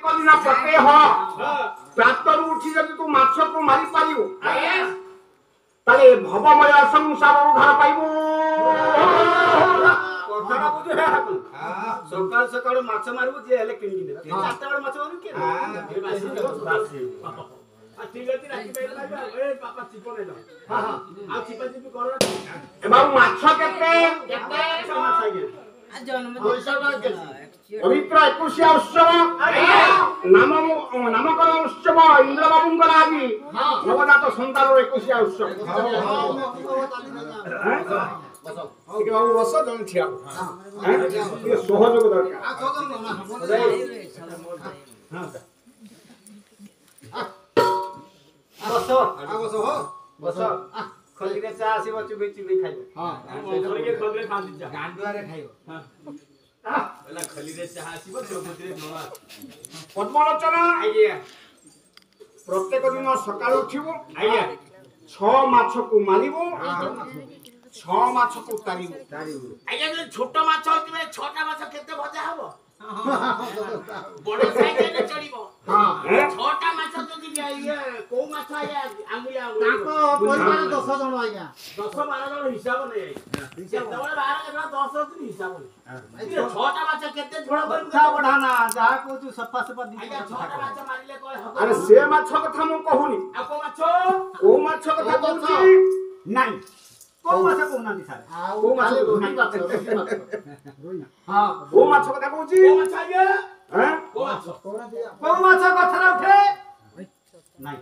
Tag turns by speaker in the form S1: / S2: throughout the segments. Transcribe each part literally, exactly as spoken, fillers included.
S1: कदिना पते हो प्रातरू उठी जदि तू माछ को मारी पारियो ताले भवमय संसार घर पाइबो कथरा बुझे सकाल सकाल माछ मारबो जे हेले किनि दे चारटा बड़ माछ मारु के फिर बासी बासी आ ठीक अछि राखी बेला लागबा ए पापा चिपो नै लो हां हां आ चिपा चिपी कर ए बाबू माछ केते केते माछ आगे आ जन्म पवित्र एकुशिया उत्सव नाम नामकरण उत्सव इंद्र बाबूंकर आदि नवजात सन्तान एकुशिया उत्सव बाबू बस जन ठिया सहयोग दरकार बस बस हो बस खली रे चा आसी बचु बेचि बे खाइबो हां खली के खली रे खांदी चा गांडुआ रे खाइबो हां एला खली रे चा आसी बचु बेचि रे नवा पद्मलोचना आइया प्रत्येक दिन सकाळ उठिबो आइया छह माछ को मारिबो छह माछ को तारिबो तारिबो आइया जे छोट माछ होतिबे छटा माछ केते भजा हबो बड़ साइज रे चढ़िबो हां छटा माछ जदि आइया को माछ आइया आंगुलिया ताको परिवार दस जण आइया दस बारह जण हिसाब नै हिसाब दबळे बारह जण दस जण हिसाब नै छटा माछ केते झोळ कर खा बढ़ाना जा को तू सफा सफा दी आइया छटा माछ मारिले कोइ हबो अरे से माछ कथा मु कहूनी आ को माछ को माछ कथा कहूची नाही को माछ कोना दिसारे को माछ रोही माछ हां को माछ कथा कहूची को माछ आइया हैं को माछ कोना दिया को माछ कथा उठे नाही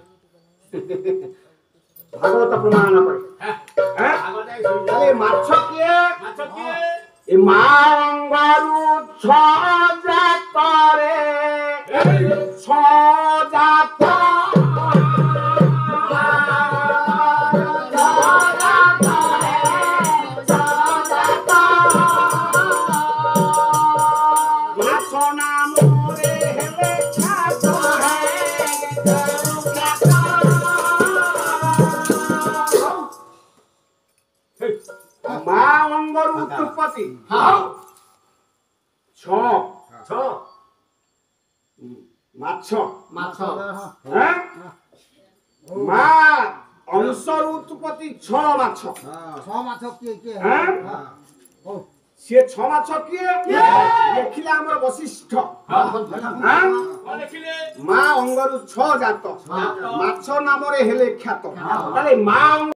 S1: भागवत प्रमाण करे हैं भागवत अरे माछ किए माछ किए ए मांगरु छ जात रे छ जात उत्पत्ति छ छ माछ माछ हैं मा अंशर उत्पत्ति छ माछ छ माछ के के हैं से छ माछ के लेखिले हमर वशिष्ठ हां लेखिले मा अंगरु छ जात माछ नाम रे हेले ख्यात ताले मा